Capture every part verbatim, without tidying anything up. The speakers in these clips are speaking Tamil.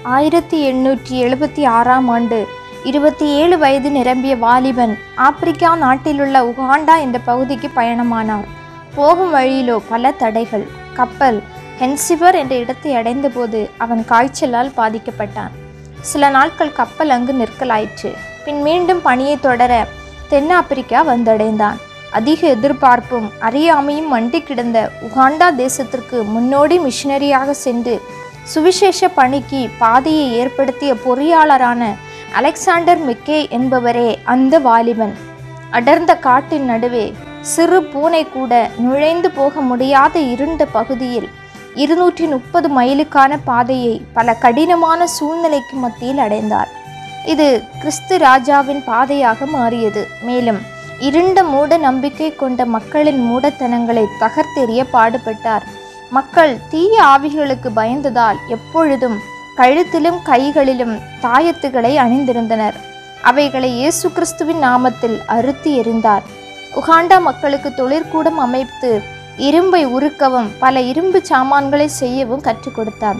ஆயிரத்தி எண்ணூற்றி எழுபத்தி ஆறாம் ஆண்டு இருபத்தி ஏழு வயது நிரம்பிய வாலிபன் ஆப்பிரிக்கா நாட்டிலுள்ள உகாண்டா என்ற பகுதிக்கு பயணமானார். போகும் வழியிலோ பல தடைகள். கப்பல் ஹென்சிபர் என்ற இடத்தை அடைந்தபோது அவன் காய்ச்சலால் பாதிக்கப்பட்டான். சில நாட்கள் கப்பல் அங்கு நிற்கலாயிற்று. பின் மீண்டும் பணியை தொடர தென்னாப்பிரிக்கா வந்தடைந்தான். அதிக எதிர்பார்ப்பும் அறியாமையும் மண்டி கிடந்த உகாண்டா தேசத்திற்கு முன்னோடி மிஷனரியாக சென்று சுவிசேஷ பணிக்கு பாதையை ஏற்படுத்திய பொறியாளரான அலெக்சாண்டர் மெக்கே என்பவரே அந்த வாலிபன். அடர்ந்த காட்டின் நடுவே சிறு பூனை கூட நுழைந்து போக முடியாத இருண்ட பகுதியில் இருநூற்றி முப்பது மைலுக்கான பாதையை பல கடினமான சூழ்நிலைக்கு மத்தியில் அடைந்தார். இது கிறிஸ்து ராஜாவின் பாதையாக மாறியது. மேலும் இருண்ட மூட நம்பிக்கை கொண்ட மக்களின் மூடத்தனங்களை தகர்த்தெறிய பாடுபட்டார். மக்கள் தீய ஆவிகளுக்கு பயந்ததால் எப்பொழுதும் கழுத்திலும் கைகளிலும் தாயத்துகளை அணிந்திருந்தனர். அவைகளை இயேசு கிறிஸ்துவின் நாமத்தில் அறுத்தி எறிந்தார். உகாண்டா மக்களுக்கு தொழிற்கூடம் அமைத்து இரும்பை உருக்கவும் பல இரும்பு சாமான்களை செய்யவும் கற்றுக் கொடுத்தார்.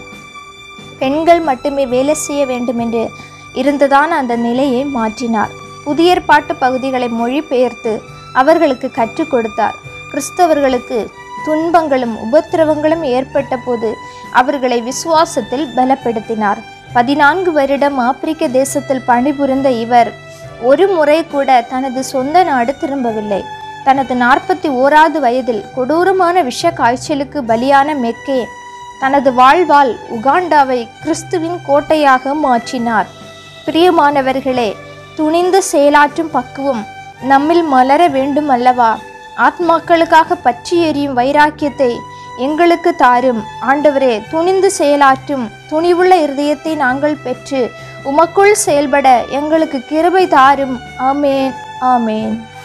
பெண்கள் மட்டுமே வேலை செய்ய வேண்டும் என்று இருந்ததான அந்த நிலையை மாற்றினார். புதிய ஏற்பாட்டு பகுதிகளை மொழிபெயர்த்து அவர்களுக்கு கற்றுக் கொடுத்தார். கிறிஸ்தவர்களுக்கு துன்பங்களும் உபத்திரவங்களும் ஏற்பட்ட போது அவர்களை விசுவாசத்தில் பலப்படுத்தினார். பதினான்கு வருடம் ஆப்பிரிக்க தேசத்தில் பணிபுரிந்த இவர் ஒரு முறை கூட தனது சொந்த நாடு திரும்பவில்லை. தனது நாற்பத்தி ஓராவது வயதில் கொடூரமான விஷ காய்ச்சலுக்கு பலியான மெக்கே தனது வாழ்வால் உகாண்டாவை கிறிஸ்துவின் கோட்டையாக மாற்றினார். பிரியமானவர்களே, துணிந்து செயலாற்றும் பக்குவம் நம்மில் மலர வேண்டும் அல்லவா? ஆத்மாக்களுக்காக பற்றி எரியும் வைராக்கியத்தை எங்களுக்கு தாரும் ஆண்டவரே. துணிந்து செயலாற்றும் துணிவுள்ள இருதயத்தை நாங்கள் பெற்று உமக்குள் செயல்பட எங்களுக்கு கிருபை தாரும். ஆமேன், ஆமேன்.